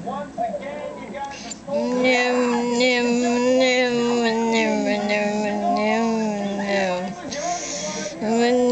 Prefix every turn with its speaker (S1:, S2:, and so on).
S1: Once again, you got the score.
S2: No, no, no, no, no,
S1: Single
S2: no,
S1: point.
S2: no,
S1: Congratulations, Johnny. You are the winner.